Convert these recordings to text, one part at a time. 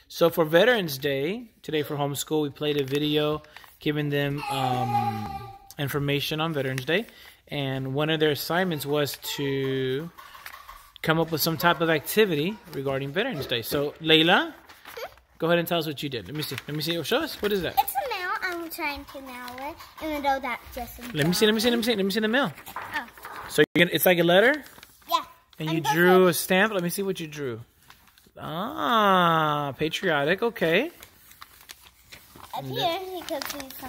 So for Veterans Day, today for homeschool, we played a video giving them information on Veterans Day. And one of their assignments was to come up with some type of activity regarding Veterans Day. So, Layla, go ahead and tell us what you did. Let me see. Let me see. Show us. What is that? It's a mail. I'm trying to mail it, even though that's just a mail. Let me see. Let me see. Let me see. Let me see the mail. Oh. So it's like a letter? Yeah. And you drew a stamp? Let me see what you drew. Ah, patriotic. Okay. Up here, you can see some.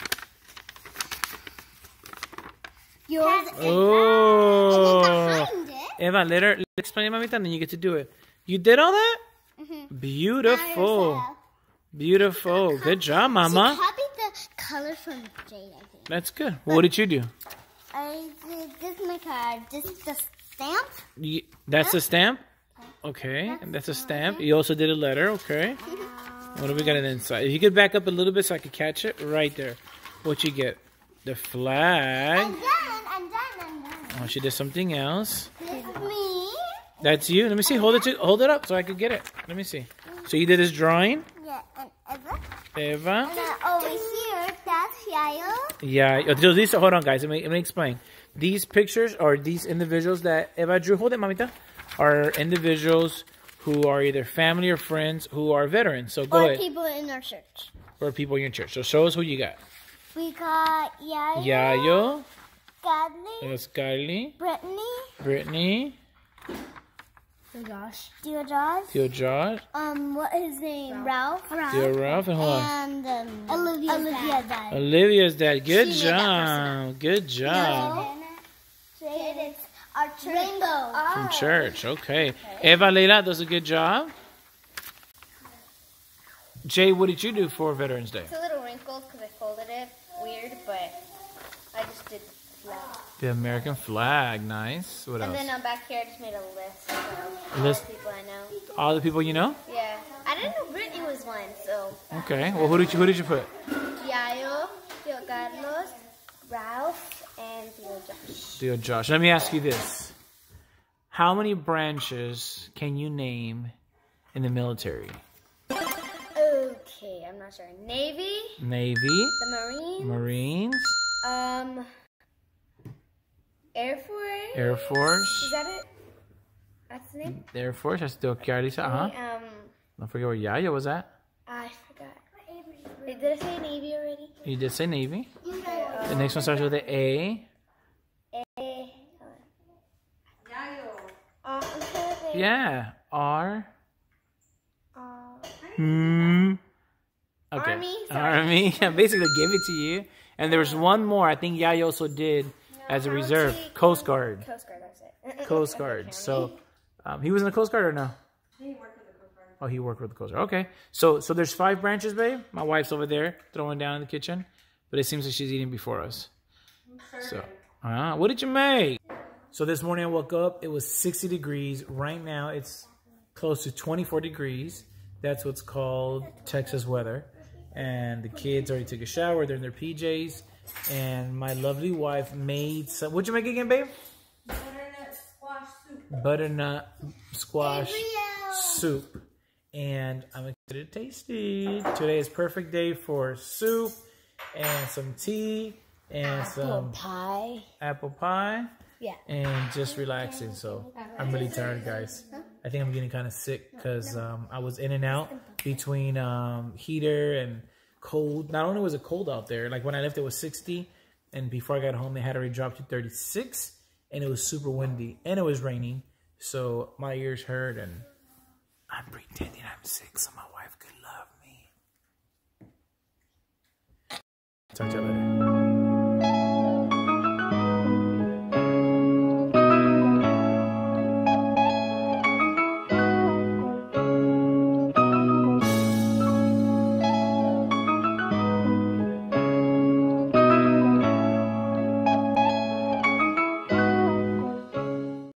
Yours Oh. behind it. Eva, let her explain it, mamita, and then you get to do it. You did all that? Beautiful. Beautiful. Good job, Mama. She copied the color from Jade, I think. That's good. What did you do? I did this is my card. This is the stamp. That's a stamp? Okay. And that's a stamp. You also did a letter. Okay. What do we got on the inside? If you could back up a little bit so I could catch it. Right there. What you get? The flag. And then. Oh, she did something else. This is me. That's you. Let me see. Hold it up so I could get it. Let me see. So you did this drawing? Yeah, and Eva. Eva. And then over here, that's Yayo. Yeah. These, hold on, guys. Let me explain. These pictures are these individuals that Eva drew. Hold it, mamita. Are individuals who are either family or friends who are veterans. So go ahead. Or people in our church. Or people in your church. So show us who you got. We got Yayo. Yayo. Godly. That's Kylie. Brittany. Josh. Dear Josh. Theo Josh. What is his name? Ralph. Theo Ralph. And hold on. And Olivia's dad. Olivia's dad. Good job. Good job. It's our church. Rainbow. From church. Okay. Eva, Leila does a good job. Jay, what did you do for Veterans Day? It's a little wrinkled because I folded it. Weird, but I just did the flag. The American flag. Nice. What else? And then back here, I just made a list of all List? the people I know. All the people you know? Yeah. I didn't know Brittany was one, so. Okay. Well, who did you put? Yayo, Theo Carlos, Ralph, and Theo Josh. Theo Josh. Let me ask you this. How many branches can you name in the military? Okay, I'm not sure. Navy. Navy. The Marines. Marines. Air Force. Air Force. Is that it? That's the name? Air Force. That's still Carlisa. Don't forget where Yaya was at. I forgot. Wait, did I say Navy already? You did say Navy. Okay, The next one starts with an A. I'm trying to think. Yeah. R. Okay. Army, sorry. Army. I basically gave it to you. And there was one more. I think Yaya also did as a reserve. Coast Guard. Coast Guard, that's it. Coast Guard. So he was in the Coast Guard or no? He worked with the Coast Guard. Oh, he worked with the Coast Guard. Okay. So there's 5 branches, babe. My wife's over there throwing down in the kitchen. But it seems like she's eating before us. So, what did you make? So this morning I woke up. It was 60 degrees. Right now it's close to 24 degrees. That's what's called Texas weather. And the kids already took a shower. They're in their PJs. And my lovely wife made some... What'd you make again, babe? Butternut squash soup. Butternut squash soup. And I'm excited to taste it. Today is perfect day for soup and some tea and some apple pie. Yeah. And just relaxing. So I'm really tired, guys. I think I'm getting kind of sick because I was in and out between heater and cold. Not only was it cold out there, like when I left it was 60, and before I got home they had already dropped to 36, and it was super windy and it was raining, so my ears hurt and I'm pretending I'm sick so my wife could love me. Talk to you later.